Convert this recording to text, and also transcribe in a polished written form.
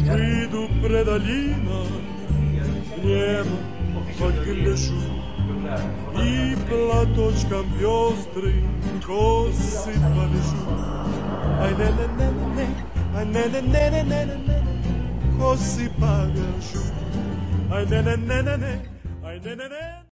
Выйду предалина, небо подгляжу, и платочком пестрым косы повяжу. Ай, не-не-не-не, ай, не-не-не-не-не-не, косы повяжу. Ай, не-не-не-не-не, ай, не-не-не.